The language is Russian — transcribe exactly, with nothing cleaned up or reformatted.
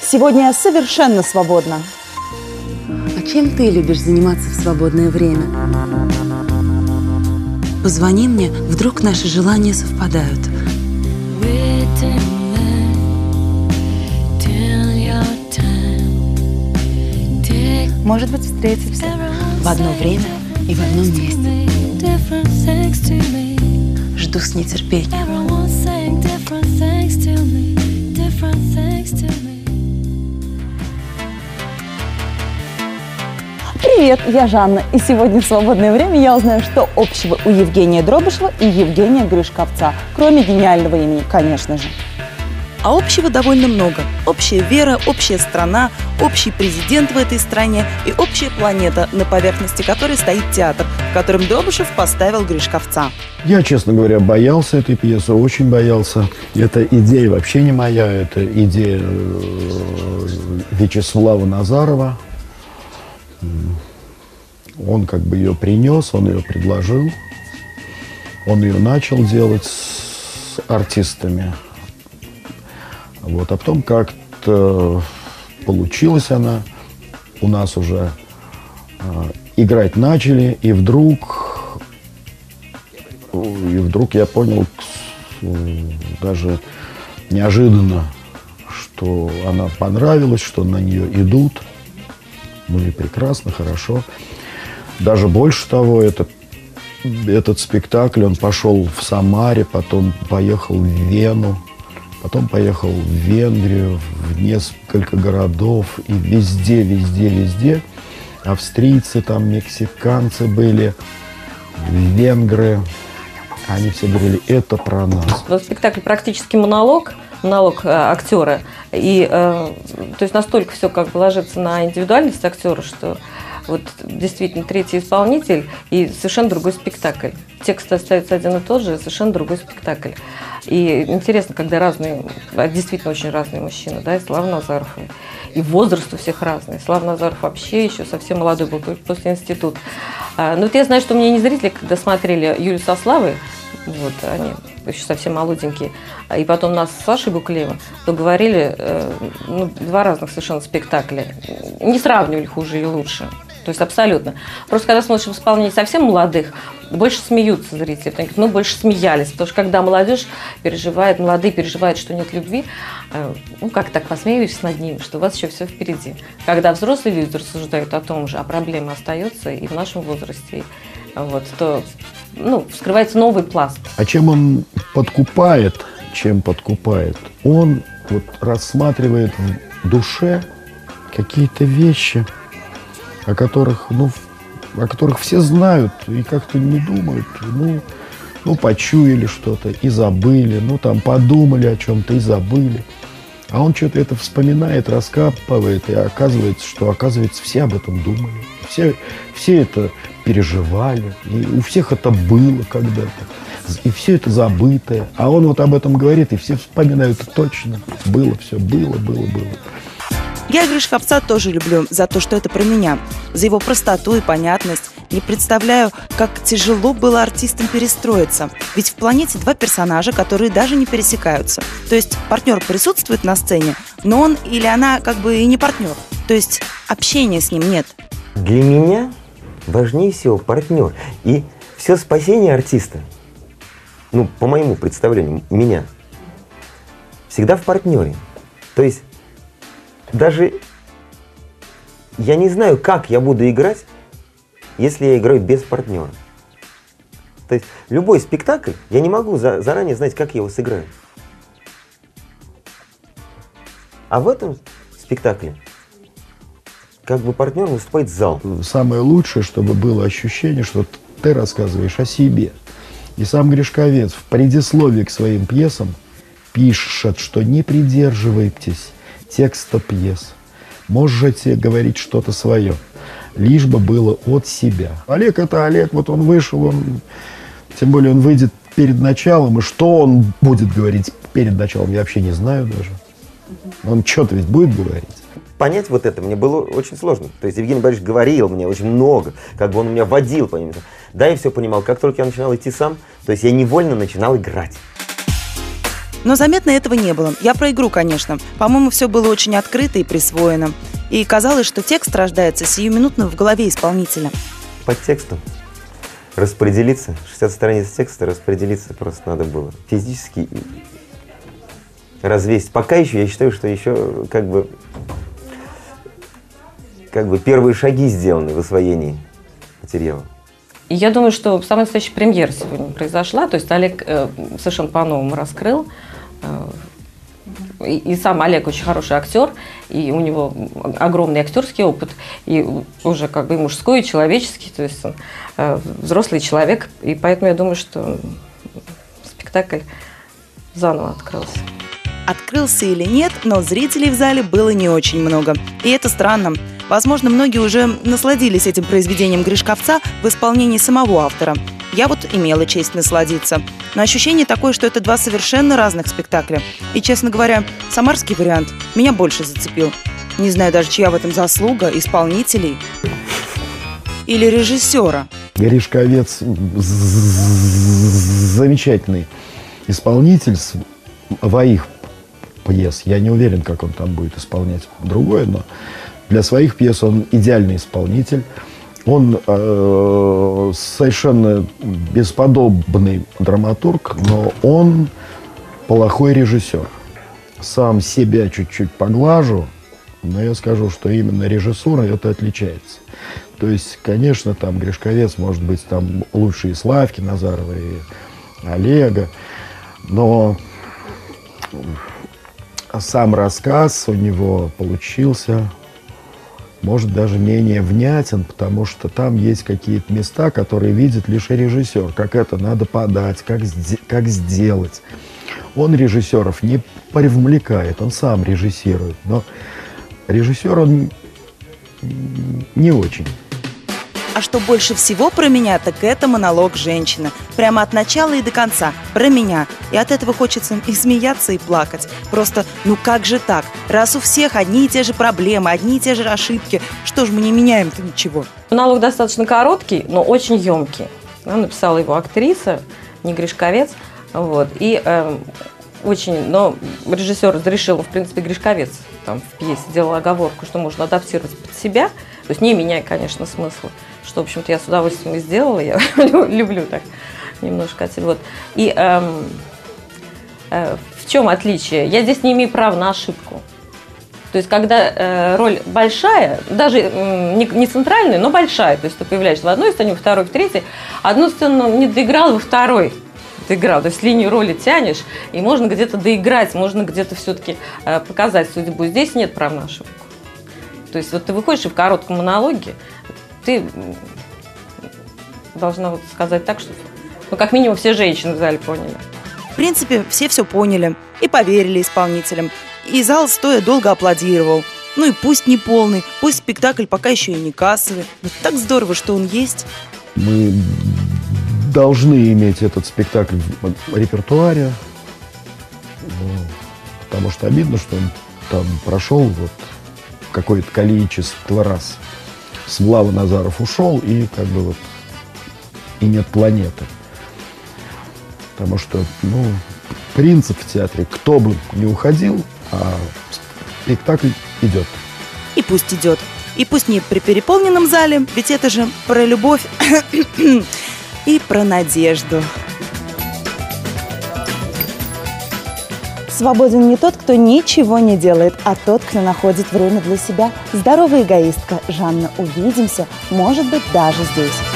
Сегодня я совершенно свободна. А чем ты любишь заниматься в свободное время? Позвони мне, вдруг наши желания совпадают. Может быть, встретимся В одно время и в одном месте. Жду с нетерпением. Привет, я Жанна, и сегодня в свободное время я узнаю, что общего у Евгения Дробышева и Евгения Гришковца, кроме гениального имени, конечно же. А общего довольно много. Общая вера, общая страна, общий президент в этой стране и общая планета, на поверхности которой стоит театр, в котором Дробышев поставил Гришковца. Я, честно говоря, боялся этой пьесы, очень боялся. Эта идея вообще не моя, это идея Вячеслава Назарова. Он как бы ее принес, он ее предложил, он ее начал делать с артистами. Вот, а потом как-то получилась она, у нас уже э, играть начали, и вдруг, и вдруг я понял, даже неожиданно, что она понравилась, что на нее идут. Ну и прекрасно, хорошо. Даже больше того, этот, этот спектакль, он пошел в Самаре, потом поехал в Вену, потом поехал в Венгрию, в несколько городов, и везде, везде, везде. Австрийцы там, мексиканцы были, венгры. Они все говорили, это про нас. Спектакль практически монолог, монолог э, актера. И э, то есть настолько все как бы ложится на индивидуальность актера, что вот действительно третий исполнитель и совершенно другой спектакль. Текст остается один и тот же, совершенно другой спектакль. И интересно, когда разные, действительно очень разные мужчины, да, и Слава Назаров, и возраст у всех разный. Слава Назаров вообще еще совсем молодой был, только после института. А, ну вот я знаю, что у меня не зрители, когда смотрели Юлию со Славой, вот, они еще совсем молоденькие, и потом нас с Сашей Буклеевым, то говорили, э, ну, два разных совершенно спектакля. Не сравнивали хуже и лучше. То есть абсолютно. Просто когда смотришь в исполнении совсем молодых, больше смеются зрители. Они говорят, ну, больше смеялись. Потому что когда молодежь переживает, молодые переживают, что нет любви, э, ну, как так посмеиваешься над ними, что у вас еще все впереди. Когда взрослые люди рассуждают о том же, а проблема остается и в нашем возрасте, вот, то ну, вскрывается новый пласт. А чем он подкупает, чем подкупает? Он вот рассматривает в душе какие-то вещи, о которых, ну, о которых все знают и как-то не думают. Ну, ну, почуяли что-то и забыли, ну, там, подумали о чем-то и забыли. А он что-то это вспоминает, раскапывает, и оказывается, что, оказывается, все об этом думали. Все, все это переживали, и у всех это было когда-то. И все это забытое. А он вот об этом говорит, и все вспоминают точно. Было все, было, было, было. Я Гришковца тоже люблю за то, что это про меня, за его простоту и понятность. Не представляю, как тяжело было артистам перестроиться. Ведь в «Планете» два персонажа, которые даже не пересекаются. То есть партнер присутствует на сцене, но он или она как бы и не партнер. То есть общения с ним нет. Для меня важнее всего партнер. И все спасение артиста, ну, по моему представлению, меня, всегда в партнере. То есть даже я не знаю, как я буду играть, если я играю без партнера. То есть любой спектакль, я не могу за, заранее знать, как я его сыграю. А в этом спектакле как бы партнер выступает зал. Самое лучшее, чтобы было ощущение, что ты рассказываешь о себе. И сам Гришковец в предисловии к своим пьесам пишет, что не придерживайтесь текста пьес. Можете говорить что-то свое, лишь бы было от себя. Олег — это Олег, вот он вышел, он, тем более он выйдет перед началом, и что он будет говорить перед началом, я вообще не знаю даже. Он что-то ведь будет говорить. Понять вот это мне было очень сложно. То есть Евгений Борисович говорил мне очень много, как бы он меня водил по ним. Да, я все понимал. Как только я начинал идти сам, то есть я невольно начинал играть. Но заметно этого не было. Я про игру, конечно. По-моему, все было очень открыто и присвоено. И казалось, что текст рождается сиюминутно в голове исполнителя. Под текстом распределиться, шестьдесят страниц текста распределиться просто надо было. Физически развесить. Пока еще, я считаю, что еще как бы, как бы первые шаги сделаны в освоении материала. И я думаю, что самая настоящая премьера сегодня произошла. То есть Олег э, совершенно по-новому раскрыл. Э, и, и сам Олег очень хороший актер, и у него огромный актерский опыт, и уже как бы и мужской, и человеческий. То есть он э, взрослый человек. И поэтому я думаю, что спектакль заново открылся. Открылся или нет, но зрителей в зале было не очень много. И это странно. Возможно, многие уже насладились этим произведением Гришковца в исполнении самого автора. Я вот имела честь насладиться. Но ощущение такое, что это два совершенно разных спектакля. И, честно говоря, самарский вариант меня больше зацепил. Не знаю даже, чья в этом заслуга, исполнителей или режиссера. Гришковец замечательный исполнитель своих пьес. Я не уверен, как он там будет исполнять другое, но для своих пьес он идеальный исполнитель. Он э, совершенно бесподобный драматург, но он плохой режиссер. Сам себя чуть-чуть поглажу, но я скажу, что именно режиссура это отличается. То есть, конечно, там Гришковец может быть там лучше и Славки Назарова, и Олега, но сам рассказ у него получился, может, даже менее внятен, потому что там есть какие-то места, которые видит лишь режиссер. Как это надо подать, как, как сделать. Он режиссеров не привлекает, он сам режиссирует. Но режиссер он не очень. А что больше всего про меня, так это монолог женщины. Прямо от начала и до конца. Про меня. И от этого хочется и смеяться, и плакать. Просто, ну как же так? Раз у всех одни и те же проблемы, одни и те же ошибки, что ж мы не меняем-то ничего? Монолог достаточно короткий, но очень емкий. Написала его актриса, не Гришковец. Вот. И э, очень, но режиссер разрешил, в принципе, Гришковец там в пьесе делал оговорку, что можно адаптировать под себя. То есть не меняя, конечно, смысла. Что, в общем-то, я с удовольствием и сделала. Я люблю так немножко. Вот. И эм, э, в чем отличие? Я здесь не имею права на ошибку. То есть, когда э, роль большая, даже э, не, не центральная, но большая, то есть ты появляешься в одной сцене, во второй, в третьей, одну сцену не доиграл, во второй доиграл. То есть линию роли тянешь, и можно где-то доиграть, можно где-то все-таки э, показать судьбу. Здесь нет права на ошибку. То есть вот ты выходишь и в коротком монологе, ты должна вот сказать так, чтобы, ну, как минимум, все женщины в зале поняли. В принципе, все все поняли и поверили исполнителям. И зал стоя долго аплодировал. Ну и пусть не полный, пусть спектакль пока еще и не кассовый. Но так здорово, что он есть. Мы должны иметь этот спектакль в репертуаре, ну, потому что обидно, что он там прошел вот какое-то количество раз. Слава Назаров ушел, и как бы вот и нет планеты. Потому что, ну, принцип в театре, кто бы не уходил, а спектакль идет. И пусть идет. И пусть не при переполненном зале, ведь это же про любовь и про надежду. Свободен не тот, кто ничего не делает, а тот, кто находит время для себя. Здоровая эгоистка Жанна. Увидимся, может быть, даже здесь.